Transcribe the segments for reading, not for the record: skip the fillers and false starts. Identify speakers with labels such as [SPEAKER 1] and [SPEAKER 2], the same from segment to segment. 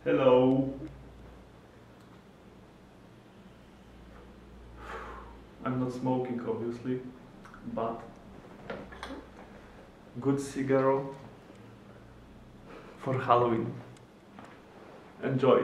[SPEAKER 1] Hello. I'm not smoking, obviously, but good cigar for Halloween. Enjoy.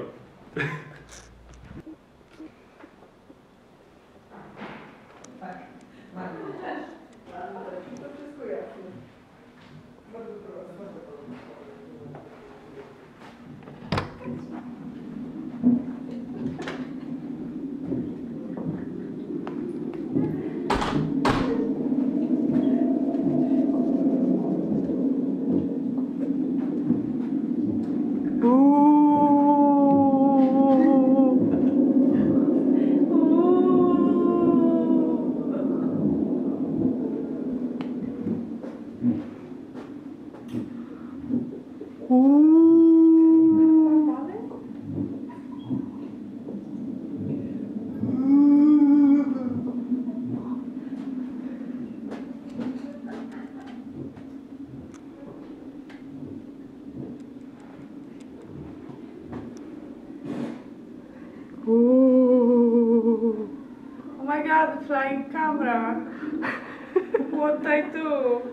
[SPEAKER 2] Oh my god, the flying camera! What I do?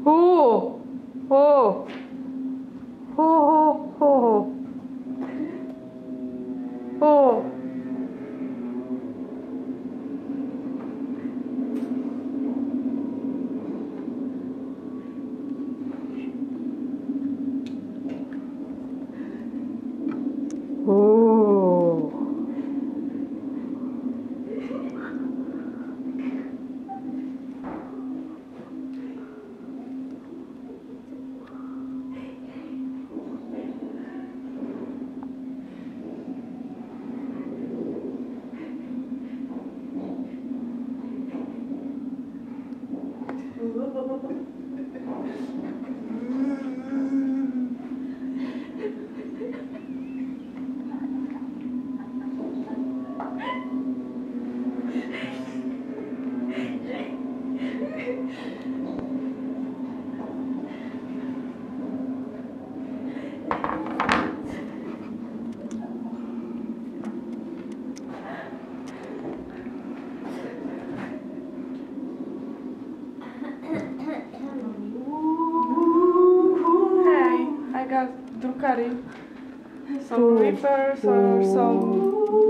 [SPEAKER 2] Oh! Oh! Oh! Oh! Oh! Oh! Hey, I got Drukari. Some Reapers or some...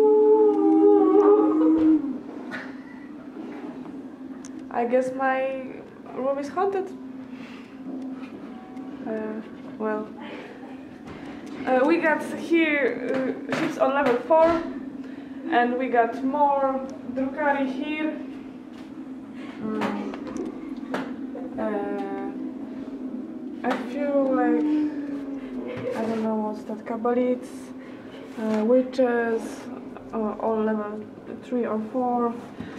[SPEAKER 2] I guess my room is haunted. Well... we got here ships on level 4 and we got more Drukari here. I feel like, I don't know what's that, Kabbalites, witches, all level 3 or 4.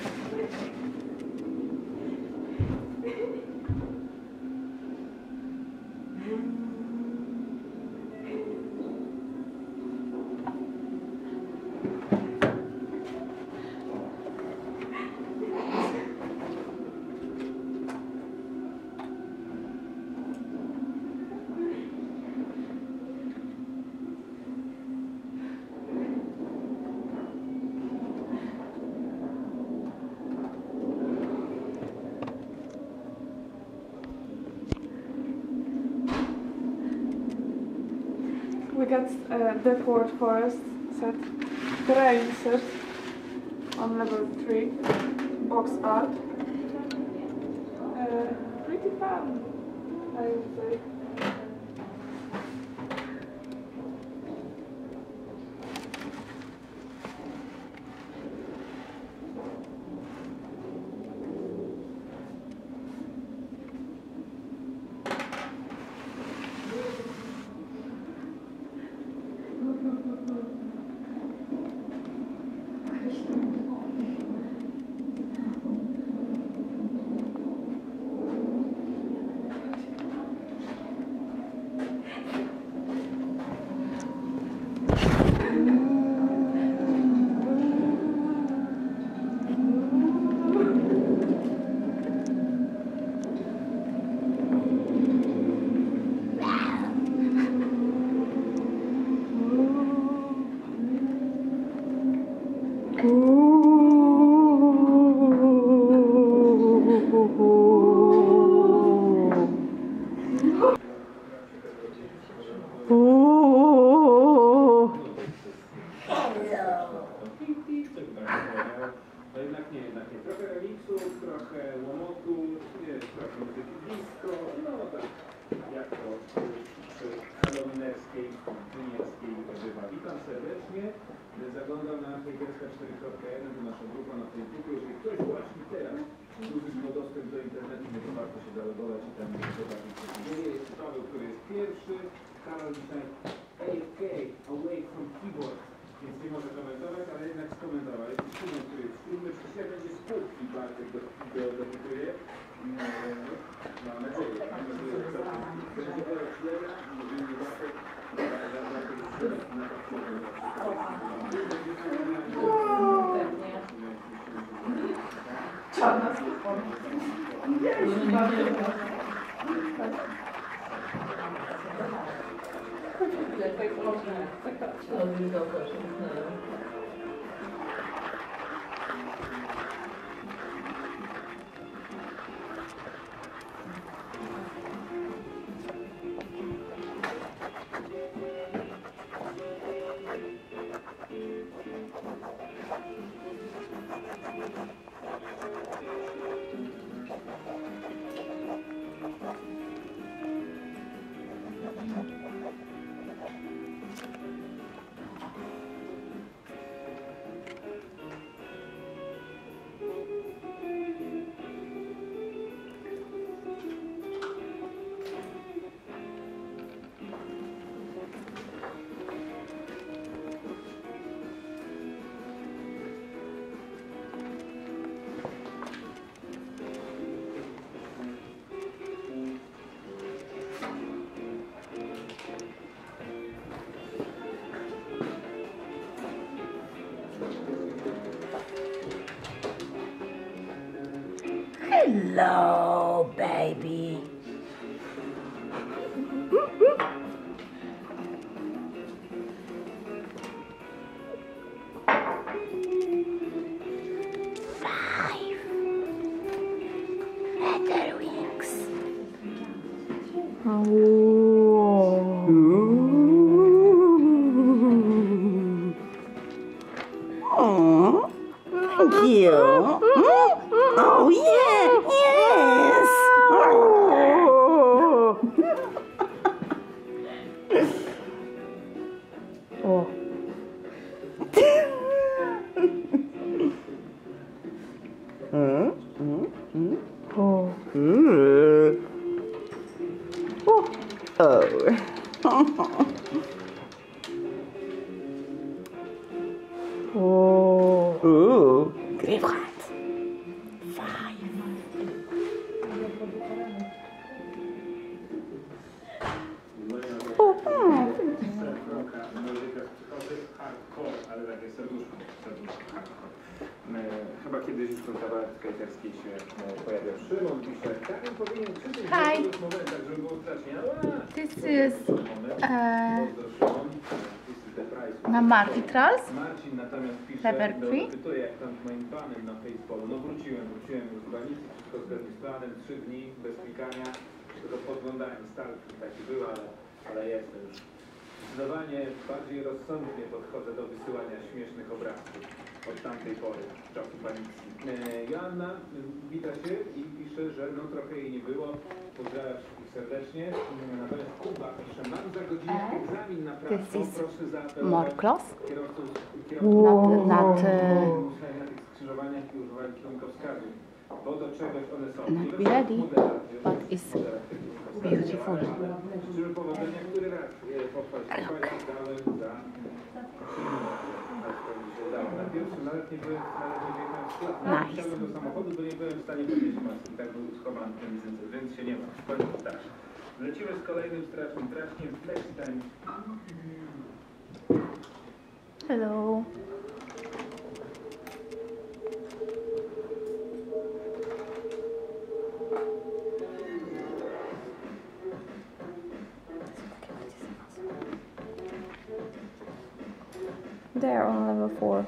[SPEAKER 2] We got Deathward Forest set, terrain set on level 3, box art. Pretty fun, I would say.
[SPEAKER 3] No jednak nie. Trochę remiksów, trochę łomotu, wiesz, trochę muzyki disco, no tak, jak to przy halloweenerskiej, juniorskiej bywa. Witam serdecznie, zaglądam na hejterska 4.1, to nasza grupa na Facebooku. Jeżeli ktoś właśnie teraz uzyskał dostęp do internetu, no to warto się zalogować i tam zobaczyć, co się dzieje. Jest Paweł, który jest pierwszy, Karol dzisiaj AFK, away from keyboard. Więc nie może komentować, ale jednak skomentował. Jest Szymon, który jest trudny, przecież jak będzie spółki Bartek dotytuje. Mam nadzieję, że będzie teraz śledzia, mówimy Bartek,
[SPEAKER 4] Hello, baby. Five feather wings. Oh, thank you. Oh, yeah, yes. Oh. Oh. Oh. Ooh. Good one. Five.
[SPEAKER 3] Ale takie serduszko hardcore. Chyba kiedyś już ten kawałek skaterski się pojawiał. Szymon pisze, Kamil powinien krzyczeć w tych momentach, żeby było strasznie.
[SPEAKER 4] This is na Marty Trolls.
[SPEAKER 3] Marcin natomiast pisze,
[SPEAKER 4] Level 3?
[SPEAKER 3] pytuje jak tam z moim planem na Facebooku. No wróciłem już z granicy, wszystko zgodnie z planem, 3 dni bez klikania, tylko podglądałem stalki, taki był, ale jestem już. Zdecydowanie bardziej rozsądnie podchodzę do wysyłania śmiesznych obrazków od tamtej pory, w czasu paniki. Joanna wita się i pisze, że no trochę jej nie było. Pozdrawiam wszystkich serdecznie. Natomiast Kuba pisze, mam za godzinę egzamin na prawo. Proszę
[SPEAKER 4] More
[SPEAKER 3] zaapelować
[SPEAKER 4] close.
[SPEAKER 3] kierowców
[SPEAKER 4] Not
[SPEAKER 3] na tych skrzyżowaniach i używali kierunkowskazów, bo do czegoś one są.
[SPEAKER 4] Not be ready, but it's beautiful.
[SPEAKER 3] Życzę powodzenia, który raz pochwalić dałem za... Na pierwszym nawet nie byłem w stanie wyjechać w sklepie.
[SPEAKER 4] Nice.
[SPEAKER 3] Wsiadłem do samochodu, bo nie byłem w stanie podnieść maski. Tak był schowany ten licencję, więc się nie ma. W końcu tak. Lecimy z kolejnym strasznym traczkiem. Flexi time.
[SPEAKER 4] Hello. They're on level 4.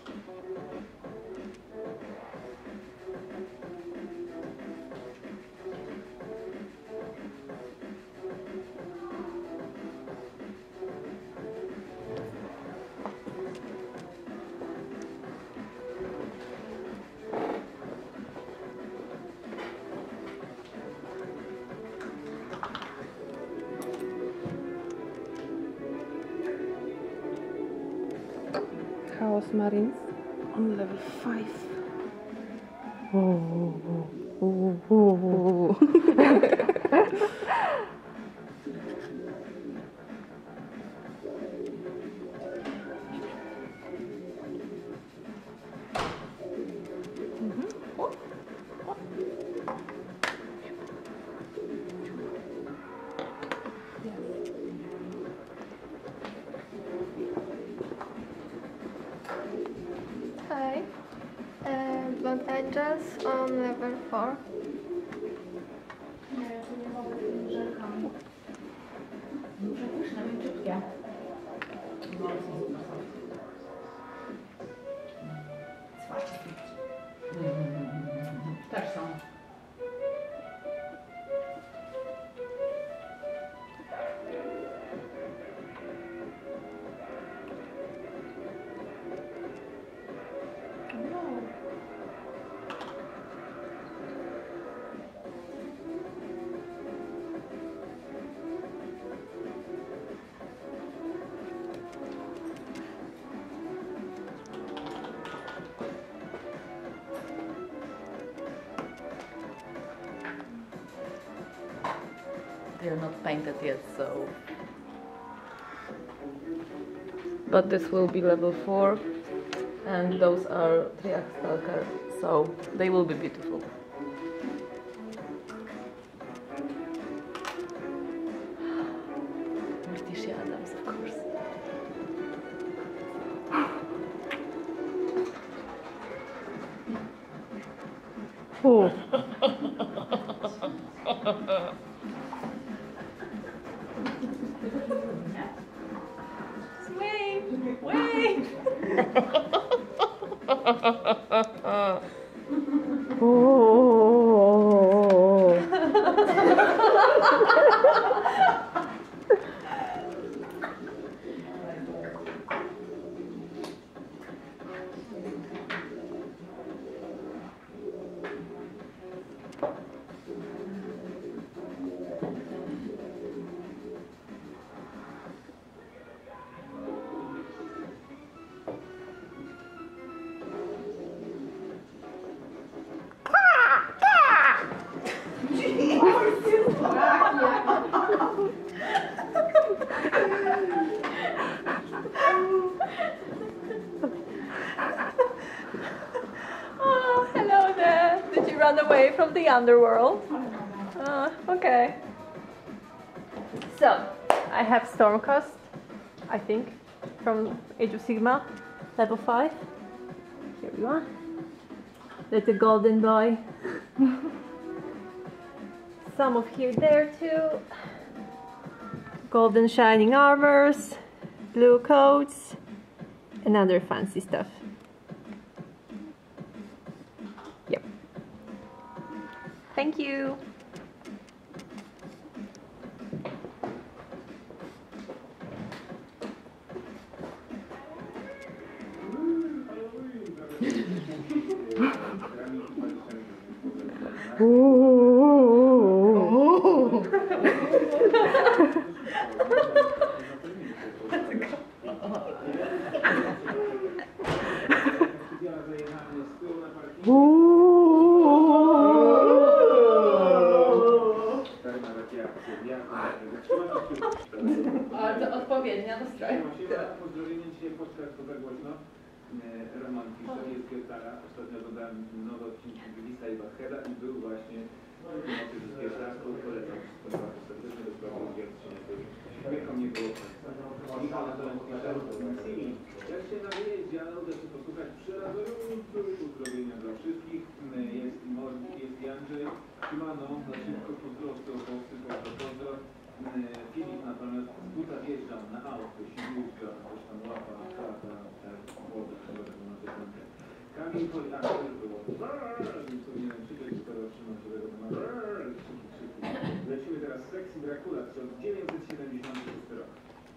[SPEAKER 4] Chaos Marines on level 5.
[SPEAKER 5] Hi, Blood Angels on level 4.
[SPEAKER 4] Też są. They're not painted yet, so. But this will be level 4, and those are Triax Stalker, so they will be beautiful. Morticia Adams, of course. Ooh.
[SPEAKER 2] Wait, wait.
[SPEAKER 4] Oh.
[SPEAKER 2] Oh, hello there. Did you run away from the underworld? Okay.
[SPEAKER 4] So, I have Stormcast, I think, from Age of Sigma, level 5. Here we are. Little golden boy. Some of here there too. Golden shining armors, blue coats, and other fancy stuff. Yep. Thank you.
[SPEAKER 2] Bardzo odpowiednia nastroje.
[SPEAKER 3] Pozdrowienie dzisiaj podcast za głośno. Roman pisze, jest Gietara. Ostatnio oglądałem nowe odcinki Glisa i Bacheda i był właśnie nocy z Gietarką. Polecam bardzo serdecznie, do sprawy Gierczynie. Śmiechom nie było końca. Michał Natomiast pisze, jak się nawieje dział, da się posłuchać przerażających uzdrowienia dla wszystkich. Jest Andrzej. Siemano, na szybko pozdrowcy o Polsce, pozdro. Filip natomiast z buta wjeżdżał na auto, siłówka, coś tam łapa, wodę, Kamil było. Nie powinienem krzyczeć, skoro trzymam się tego tematu. Krzyki. Lecimy teraz z sekcji Dracula, co 976 rok.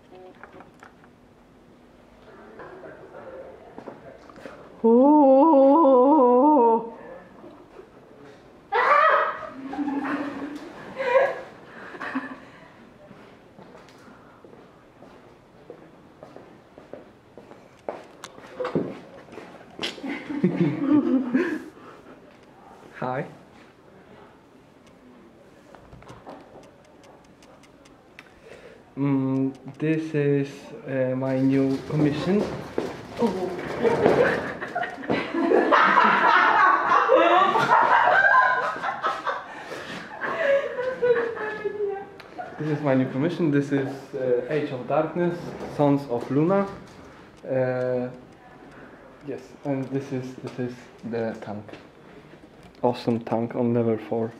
[SPEAKER 6] Hi. This is my new commission. This is my new commission. This is Age of Darkness, Sons of Luna. Yes, and this is the tank. Awesome tank on level 4.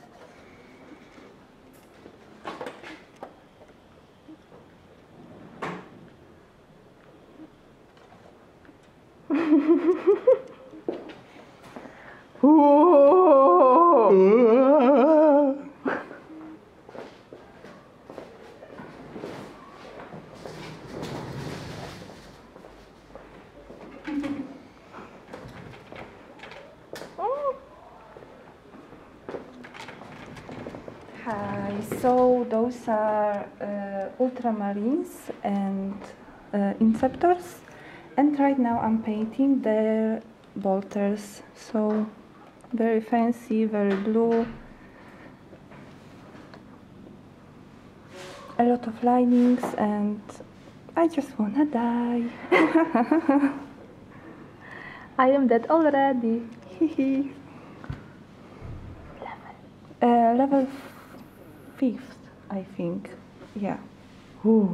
[SPEAKER 7] Hi, so those are ultramarines and inceptors, and right now I'm painting their bolters, so very fancy, very blue, a lot of linings, and I just wanna die.
[SPEAKER 5] I am dead already.
[SPEAKER 7] Level 5th, I think. Yeah. Ooh.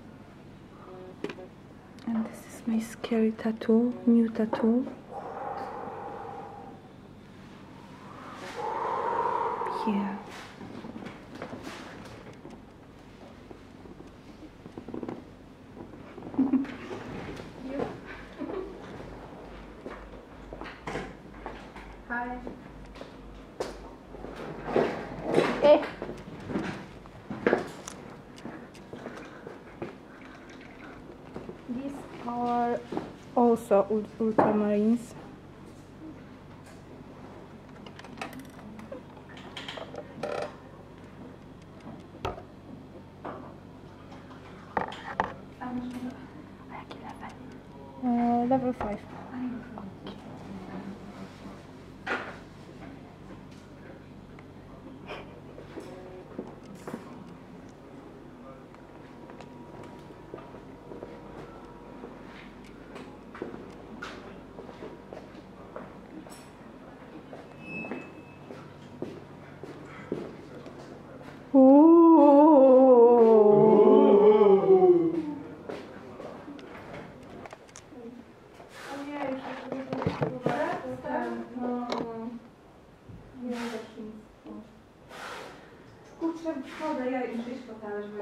[SPEAKER 7] And this is my scary tattoo, new tattoo. you.
[SPEAKER 4] Hi. Hey.
[SPEAKER 7] These are also ultramarines. Level 5.
[SPEAKER 2] Kurczę, wodę, ja muszę iść po talerz, bo ja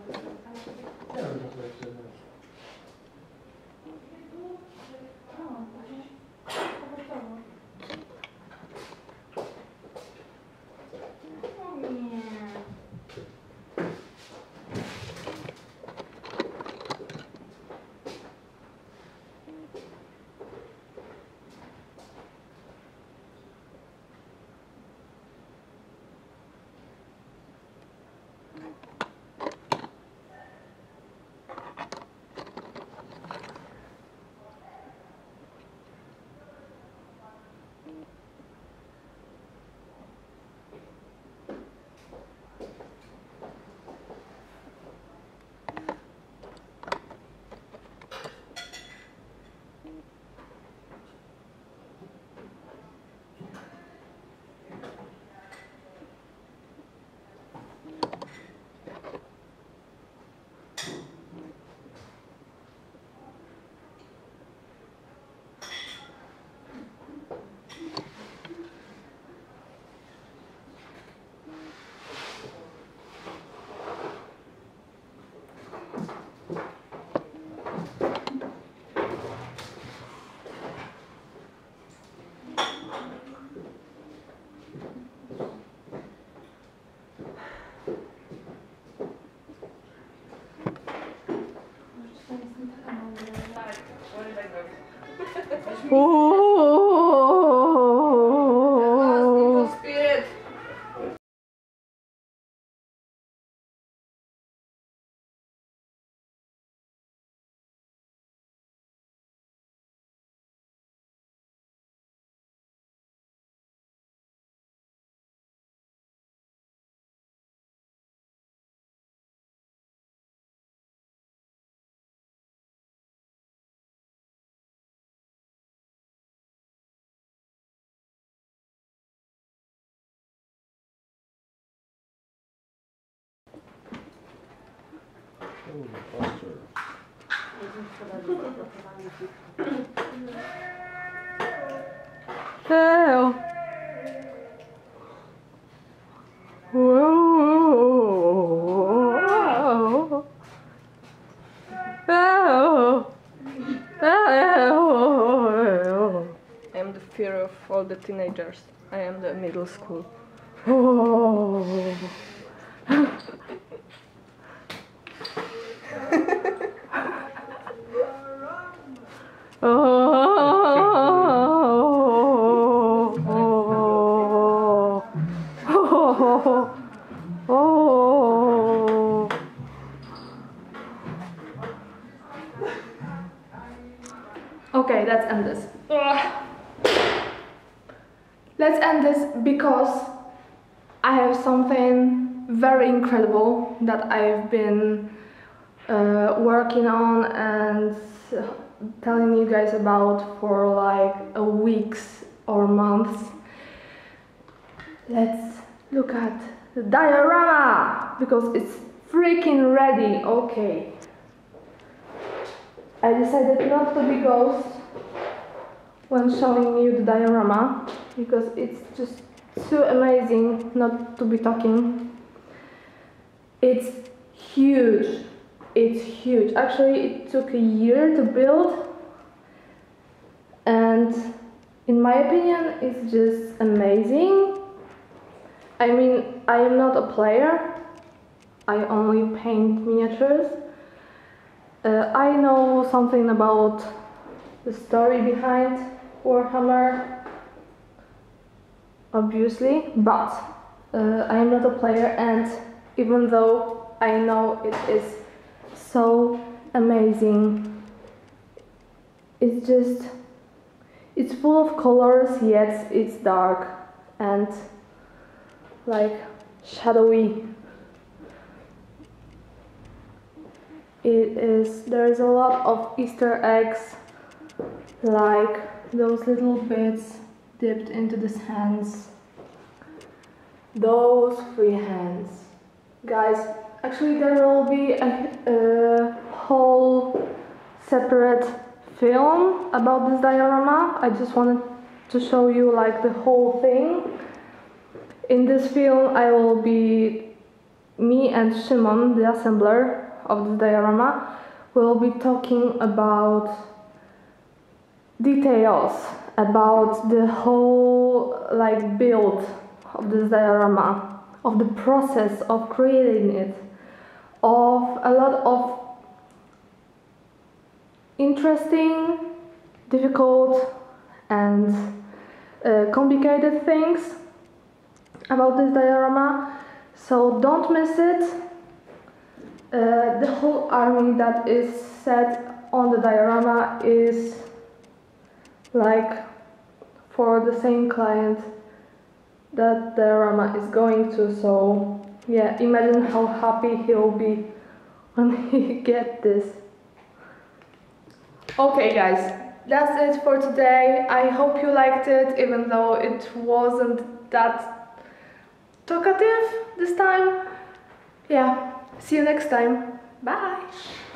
[SPEAKER 7] Ew. Whoa. I am the fear of all the teenagers. I am the middle school.
[SPEAKER 2] Okay, let's end this. Let's end this because I have something very incredible that I've been working on and telling you guys about for like a weeks or months. Let's look at the diorama because it's freaking ready. Okay. I decided not to be ghost when showing you the diorama because it's just too amazing not to be talking. It's huge. It's huge. Actually, it took a year to build, and in my opinion, it's just amazing. I mean, I am not a player. I only paint miniatures. I know something about the story behind Warhammer, obviously, but I am not a player, and even though I know it is so amazing, it's full of colors, yet it's dark and like shadowy. There's a lot of Easter eggs, like those little bits dipped into the hands. Those 3 hands. Guys, actually there will be a whole separate film about this diorama. I just wanted to show you like the whole thing. In this film me and Szymon, the assembler of the diorama, will be talking about details about the whole like build of this diorama, of the process of creating it, of a lot of interesting, difficult and complicated things about this diorama, so don't miss it. The whole army that is set on the diorama is like for the same client that diorama is going to, so yeah, imagine how happy he'll be when he gets this. Okay guys, that's it for today. I hope you liked it, even though it wasn't that talkative this time. Yeah, see you next time. Bye!